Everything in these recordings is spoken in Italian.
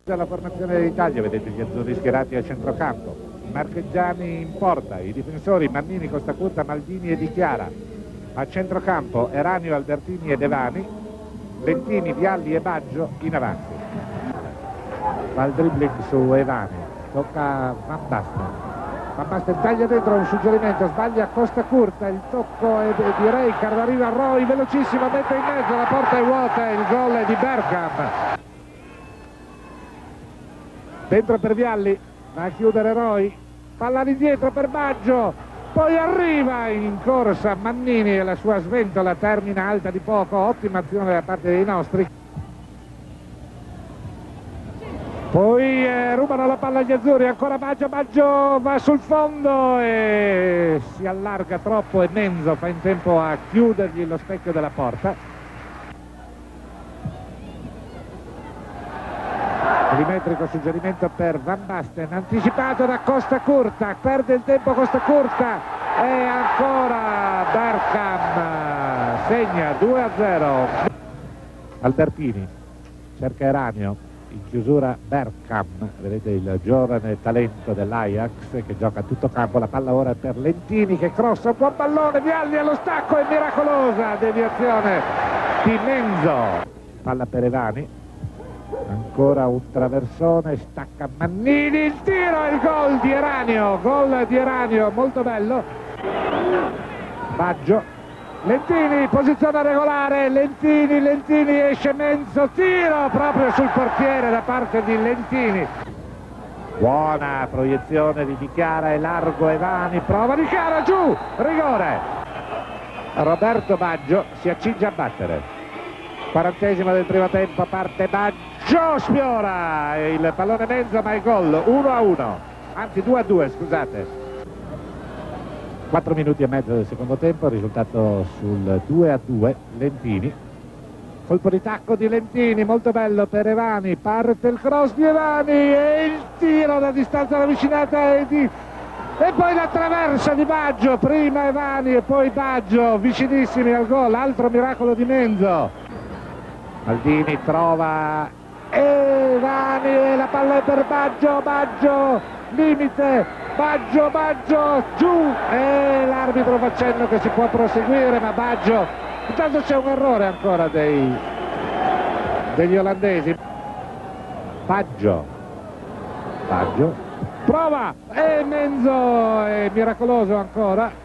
La formazione dell'Italia, vedete gli azzurri schierati a centrocampo, Marchegiani in porta, i difensori Mannini, Costacurta, Maldini e Di Chiara, a centrocampo Eranio, Albertini e Devani, Lentini, Vialli e Baggio in avanti. Fa il dribbling su Evani, tocca a Van Basten taglia dentro, un suggerimento, sbaglia Costacurta, il tocco è direi arriva Roy, velocissimo, mette in mezzo, la porta è vuota, il gol è di Bergkamp. Dentro per Vialli, va a chiudere Roy, palla indietro per Baggio, poi arriva in corsa Mannini e la sua sventola termina alta di poco, ottima azione da parte dei nostri. Poi rubano la palla agli azzurri, ancora Baggio va sul fondo e si allarga troppo e Menzo fa in tempo a chiudergli lo specchio della porta. Millimetrico suggerimento per Van Basten, anticipato da Costacurta, perde il tempo Costacurta e ancora Bergkamp segna 2-0. Albertini cerca Eranio, in chiusura Bergkamp, vedete il giovane talento dell'Ajax che gioca a tutto campo, la palla ora per Lentini che crossa un buon pallone, Vialli allo stacco, è miracolosa deviazione di Menzo, palla per Evani. Ancora un traversone, stacca Mannini, il tiro e il gol di Eranio, molto bello. Baggio, Lentini, posizione regolare, Lentini, esce Menzo, tiro proprio sul portiere da parte di Lentini. Buona proiezione di Chiara e largo Evani, prova Di Chiara, giù, rigore. Roberto Baggio si accinge a battere. 40esimo del primo tempo, parte Baggio, sfiora il pallone Menzo ma è gol, 1-1, anzi 2-2 scusate. 4 minuti e mezzo del secondo tempo, risultato sul 2-2, Lentini, colpo di tacco di Lentini, molto bello per Evani, parte il cross di Evani e il tiro da distanza ravvicinata e poi la traversa di Baggio, prima Evani e poi Baggio, vicinissimi al gol, altro miracolo di Menzo. Maldini trova Evani e la palla è per Baggio, limite, Baggio, giù e l'arbitro fa cenno che si può proseguire, ma Baggio, intanto c'è un errore ancora degli olandesi. Baggio, prova e Menzo è miracoloso ancora.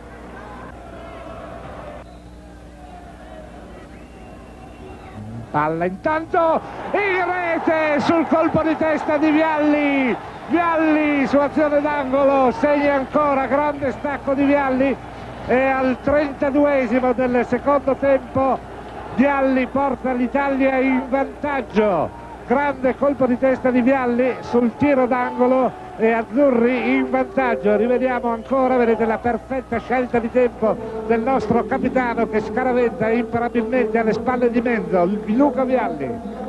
Palla intanto in rete sul colpo di testa di Vialli su azione d'angolo, segna ancora, grande stacco di Vialli e al 32esimo del secondo tempo Vialli porta l'Italia in vantaggio, grande colpo di testa di Vialli sul tiro d'angolo e azzurri in vantaggio. Rivediamo ancora, vedete la perfetta scelta di tempo del nostro capitano che scaraventa imparabilmente alle spalle di Menzo, Luca Vialli.